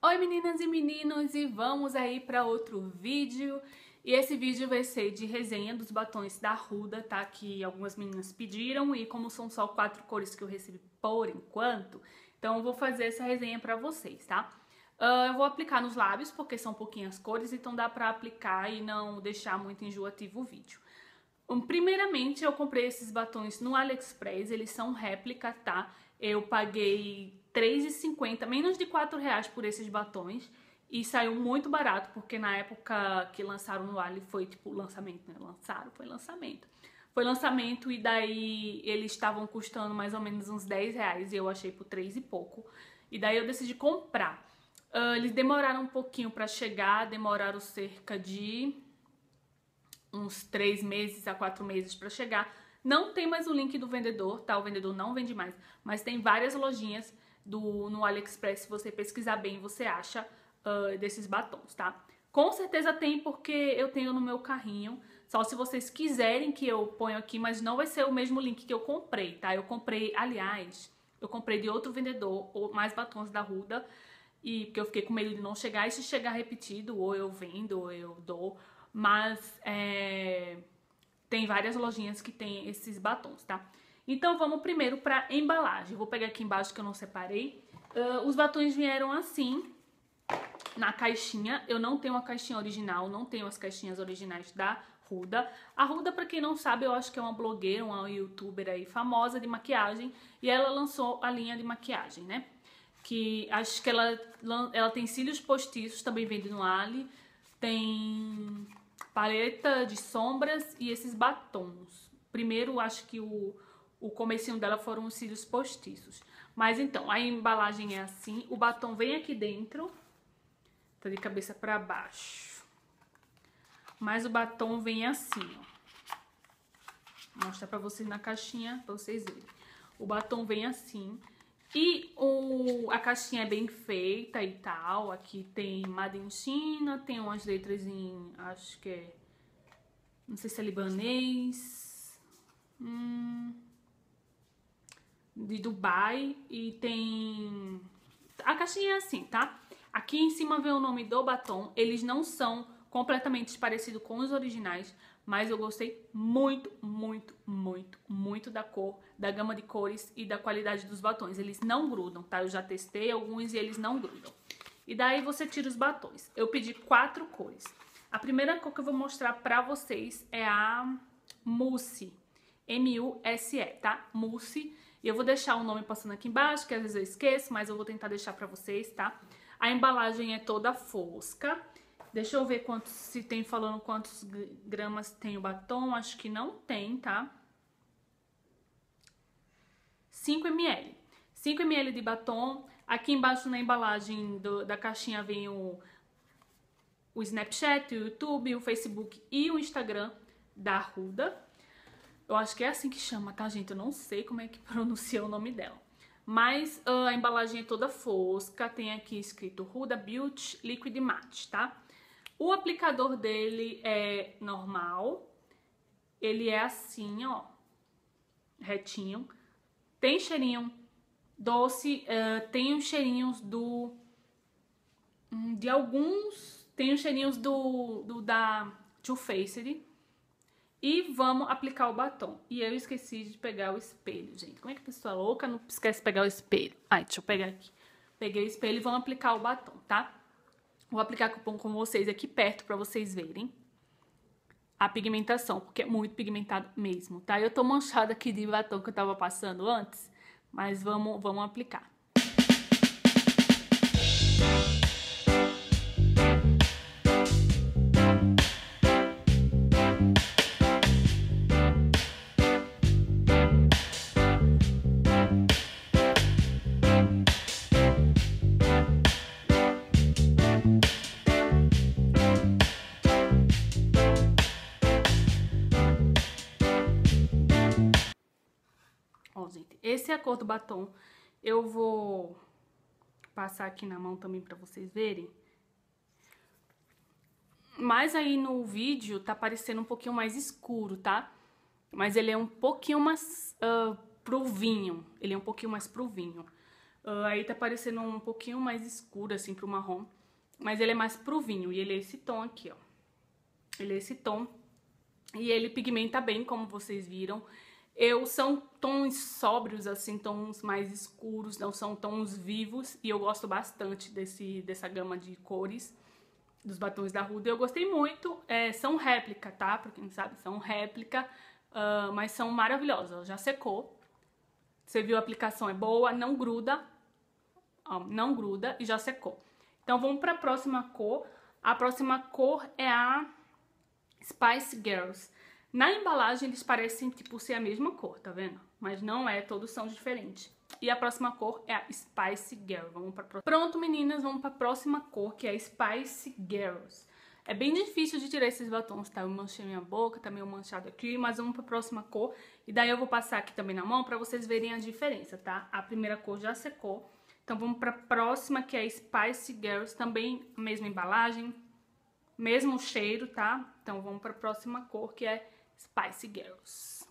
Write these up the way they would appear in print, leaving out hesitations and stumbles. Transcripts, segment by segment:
Oi meninas e meninos, e vamos aí para outro vídeo. E esse vídeo vai ser de resenha dos batons da Huda, tá? Que algumas meninas pediram e como são só 4 cores que eu recebi por enquanto, então eu vou fazer essa resenha para vocês, tá? Eu vou aplicar nos lábios porque são pouquinhas cores, então dá pra aplicar e não deixar muito enjoativo o vídeo. Primeiramente, eu comprei esses batons no AliExpress, eles são réplica, tá? Eu paguei R$3,50, menos de R$4 por esses batons. E saiu muito barato, porque na época que lançaram no Ali foi tipo lançamento, né? Foi lançamento. Foi lançamento e daí eles estavam custando mais ou menos uns R$10 e eu achei por 3 e pouco. E daí eu decidi comprar. Eles demoraram um pouquinho pra chegar, demoraram cerca de uns 3 meses a 4 meses pra chegar. Não tem mais o link do vendedor, tá? O vendedor não vende mais, mas tem várias lojinhas no AliExpress. Se você pesquisar bem, você acha desses batons, tá? Com certeza tem, porque eu tenho no meu carrinho. Só se vocês quiserem que eu ponha aqui, mas não vai ser o mesmo link que eu comprei, tá? Eu comprei, aliás, eu comprei de outro vendedor, mais batons da Huda, e porque eu fiquei com medo de não chegar, e se chegar repetido, ou eu vendo, ou eu dou, mas tem várias lojinhas que tem esses batons, tá? Então vamos primeiro pra embalagem. Eu vou pegar aqui embaixo que eu não separei. Os batons vieram assim, na caixinha. Eu não tenho a caixinha original, não tenho as caixinhas originais da Huda. A Huda, pra quem não sabe, eu acho que é uma blogueira, uma youtuber aí famosa de maquiagem, e ela lançou a linha de maquiagem, né? Que acho que ela tem cílios postiços, também vende no Ali, tem paleta de sombras e esses batons. Primeiro, acho que o comecinho dela foram os cílios postiços. Mas então, a embalagem é assim, o batom vem aqui dentro, tá de cabeça pra baixo. Mas o batom vem assim, ó. Vou mostrar pra vocês na caixinha, pra vocês verem. O batom vem assim. E a caixinha é bem feita e tal. Aqui tem Made in China, tem umas letras em, acho que é, não sei se é libanês, de Dubai. E tem, a caixinha é assim, tá? Aqui em cima vem o nome do batom. Eles não são completamente parecidos com os originais, mas eu gostei muito, muito, muito, muito da cor, da gama de cores e da qualidade dos batons. Eles não grudam, tá? Eu já testei alguns e eles não grudam. E daí você tira os batons. Eu pedi 4 cores. A primeira cor que eu vou mostrar pra vocês é a Mousse. M-U-S-E, tá? Mousse. E eu vou deixar o nome passando aqui embaixo, que às vezes eu esqueço, mas eu vou tentar deixar pra vocês, tá? A embalagem é toda fosca. Deixa eu ver se tem falando quantos gramas tem o batom. Acho que não tem, tá? 5 ml. 5 ml de batom. Aqui embaixo na embalagem da caixinha vem o Snapchat, o YouTube, o Facebook e o Instagram da Huda. Eu acho que é assim que chama, tá, gente? Eu não sei como é que pronuncia o nome dela. Mas a embalagem é toda fosca. Tem aqui escrito Huda Beauty Liquid Matte, tá? O aplicador dele é normal. Ele é assim, ó, retinho. Tem cheirinho doce, tem os cheirinhos de alguns, tem os cheirinhos da Too Faced. E vamos aplicar o batom. E eu esqueci de pegar o espelho, gente. Como é que a pessoa louca não esquece de pegar o espelho? Ai, deixa eu pegar aqui. Peguei o espelho e vamos aplicar o batom, tá? Vou aplicar com vocês aqui perto pra vocês verem a pigmentação, porque é muito pigmentado mesmo, tá? Eu tô manchada aqui de batom que eu tava passando antes, mas vamos aplicar. Ó, gente, esse é a cor do batom. Eu vou passar aqui na mão também pra vocês verem. Mas aí no vídeo tá parecendo um pouquinho mais escuro, tá? Mas ele é um pouquinho mais pro vinho. Ele é um pouquinho mais pro vinho. Aí tá parecendo um pouquinho mais escuro, assim, pro marrom. Mas ele é mais pro vinho. E ele é esse tom aqui, ó. Ele é esse tom. E ele pigmenta bem, como vocês viram. São tons sóbrios, assim, tons mais escuros, não são tons vivos. E eu gosto bastante dessa gama de cores dos batons da Huda. Eu gostei muito. São réplica, tá? Pra quem não sabe, são réplica. Mas são maravilhosas. Já secou. Você viu, a aplicação é boa, não gruda. Ó, não gruda e já secou. Então vamos para a próxima cor. A próxima cor é a Spice Girls. Na embalagem eles parecem tipo ser a mesma cor, tá vendo? Mas não é, todos são diferentes. E a próxima cor é a Spice Girl. Pronto, meninas, vamos para a próxima cor, que é a Spice Girls. É bem difícil de tirar esses batons, tá? Eu manchei minha boca, tá meio manchado aqui, mas vamos para a próxima cor. E daí eu vou passar aqui também na mão para vocês verem a diferença, tá? A primeira cor já secou. Então vamos para a próxima, que é a Spice Girls, também a mesma embalagem, mesmo cheiro, tá? Então vamos para a próxima cor, que é Spice Girls.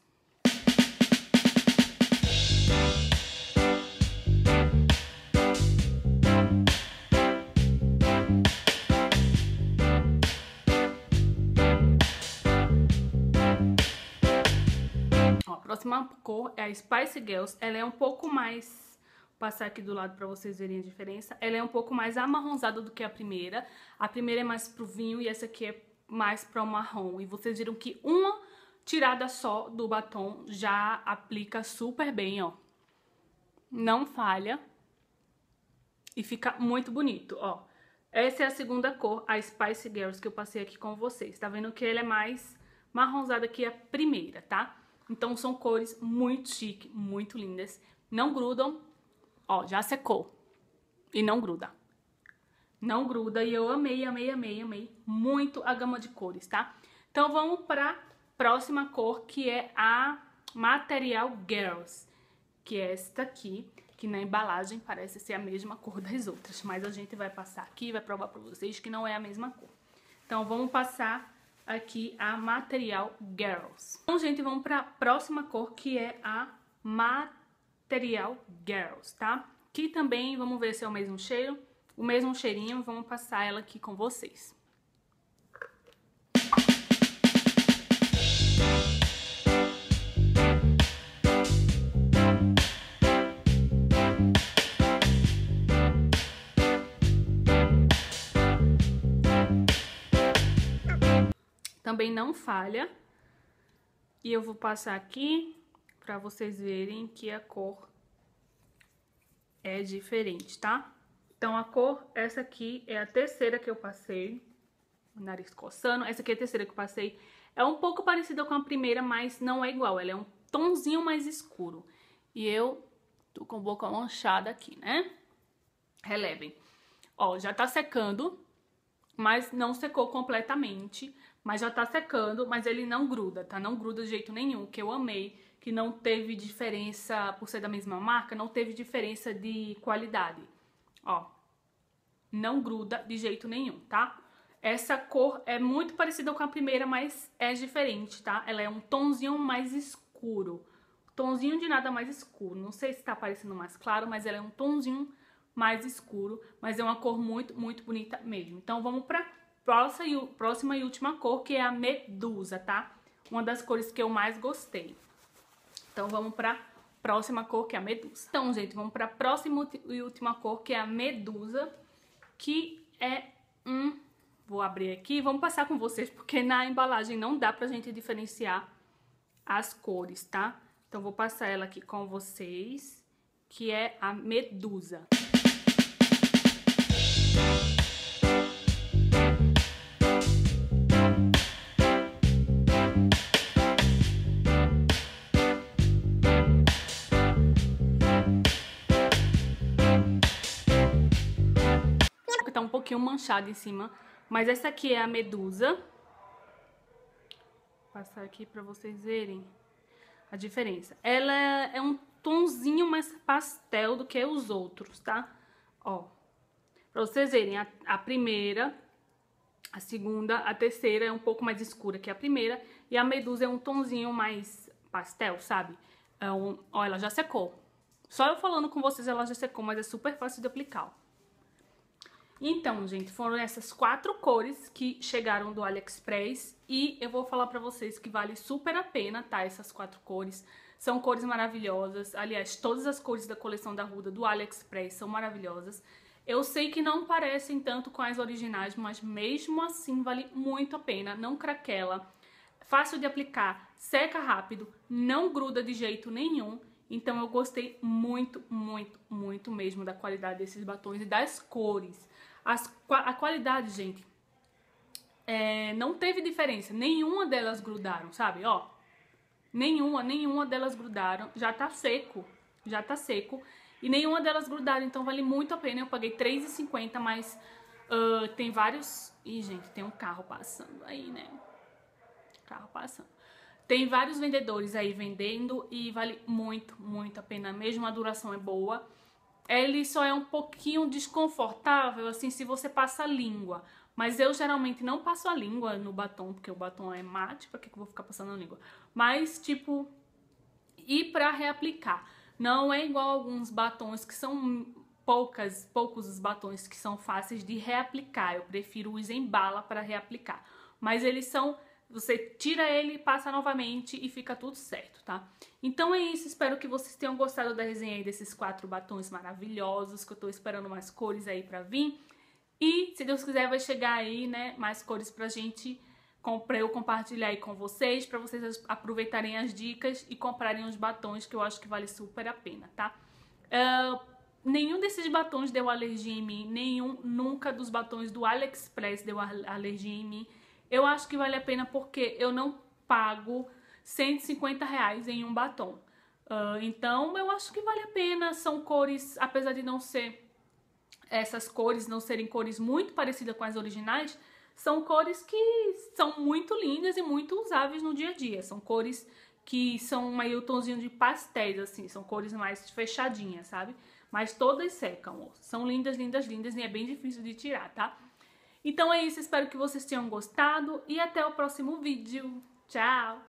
Ó, a próxima cor é a Spice Girls. Ela é um pouco mais... Vou passar aqui do lado para vocês verem a diferença. Ela é um pouco mais amarronzada do que a primeira. A primeira é mais pro vinho e essa aqui é mais para o marrom. E vocês viram que uma tirada só do batom já aplica super bem, ó. Não falha. E fica muito bonito, ó. Essa é a segunda cor, a Spice Girls, que eu passei aqui com vocês. Tá vendo que ela é mais marronzada que a primeira, tá? Então são cores muito chique, muito lindas. Não grudam. Ó, já secou. E não gruda. Não gruda. E eu amei, amei, amei, amei muito a gama de cores, tá? Então vamos pra próxima cor, que é a Material Girls. Que é esta aqui, que na embalagem parece ser a mesma cor das outras. Mas a gente vai passar aqui e vai provar pra vocês que não é a mesma cor. Então vamos passar aqui a Material Girls. Então, gente, vamos pra próxima cor, que é a Material Girls, tá? Que também, vamos ver se é o mesmo cheiro, o mesmo cheirinho, vamos passar ela aqui com vocês. Também não falha. E eu vou passar aqui pra vocês verem que a cor é diferente, tá? Então a cor, essa aqui é a terceira que eu passei. O nariz coçando. Essa aqui é a terceira que eu passei. É um pouco parecida com a primeira, mas não é igual. Ela é um tonzinho mais escuro. E eu tô com a boca manchada aqui, né? Relevem. Ó, já tá secando, mas não secou completamente. Mas já tá secando, mas ele não gruda, tá? Não gruda de jeito nenhum, que eu amei. Que não teve diferença, por ser da mesma marca, não teve diferença de qualidade. Ó, não gruda de jeito nenhum, tá? Essa cor é muito parecida com a primeira, mas é diferente, tá? Ela é um tonzinho mais escuro. Tonzinho de nada mais escuro. Não sei se tá parecendo mais claro, mas ela é um tonzinho mais escuro. Mas é uma cor muito, muito bonita mesmo. Então vamos pra próxima e última cor, que é a Medusa, tá? Uma das cores que eu mais gostei. Então vamos pra próxima cor, que é a Medusa. Então, gente, vamos pra próxima e última cor, que é a Medusa, que é Vou abrir aqui e vamos passar com vocês, porque na embalagem não dá pra gente diferenciar as cores, tá? Então vou passar ela aqui com vocês, que é a Medusa. Tá um pouquinho manchado em cima, mas essa aqui é a Medusa. Vou passar aqui pra vocês verem a diferença. Ela é um tonzinho mais pastel do que os outros, tá? Ó, pra vocês verem, a primeira, a segunda, a terceira é um pouco mais escura que a primeira, e a Medusa é um tonzinho mais pastel, sabe? Ó, ela já secou. Só eu falando com vocês ela já secou, mas é super fácil de aplicar, ó. Então, gente, foram essas 4 cores que chegaram do AliExpress e eu vou falar pra vocês que vale super a pena, tá? Essas 4 cores. São cores maravilhosas. Aliás, todas as cores da coleção da Huda do AliExpress são maravilhosas. Eu sei que não parecem tanto com as originais, mas mesmo assim vale muito a pena. Não craquela, fácil de aplicar, seca rápido, não gruda de jeito nenhum. Então eu gostei muito, muito, muito mesmo da qualidade desses batons e das cores. A qualidade, gente, não teve diferença. Nenhuma delas grudaram, sabe? Ó, nenhuma delas grudaram. Já tá seco. E nenhuma delas grudaram, então vale muito a pena. Eu paguei R$3,50, mas tem vários... Ih, gente, tem um carro passando aí, né? Carro passando. Tem vários vendedores aí vendendo e vale muito, muito a pena. Mesmo a duração é boa. Ele só é um pouquinho desconfortável, assim, se você passa a língua. Mas eu geralmente não passo a língua no batom, porque o batom é mate, pra que eu vou ficar passando a língua? Mas, tipo, e pra reaplicar. Não é igual alguns batons que são poucos os batons que são fáceis de reaplicar. Eu prefiro os em bala para reaplicar. Mas eles são... Você tira ele, passa novamente e fica tudo certo, tá? Então é isso, espero que vocês tenham gostado da resenha aí desses 4 batons maravilhosos, que eu tô esperando mais cores aí pra vir. E, se Deus quiser, vai chegar aí, né, mais cores pra gente, pra eu compartilhar aí com vocês, pra vocês aproveitarem as dicas e comprarem os batons, que eu acho que vale super a pena, tá? Nenhum desses batons deu alergia em mim, nunca dos batons do AliExpress deu alergia em mim. Eu acho que vale a pena porque eu não pago R$150 em um batom. Então, eu acho que vale a pena. São cores, apesar de não ser... Essas cores não serem cores muito parecidas com as originais, são cores que são muito lindas e muito usáveis no dia a dia. São cores que são meio tonzinho de pastéis, assim. São cores mais fechadinhas, sabe? Mas todas secam. São lindas, lindas, lindas e é bem difícil de tirar, tá? Então é isso, espero que vocês tenham gostado e até o próximo vídeo. Tchau!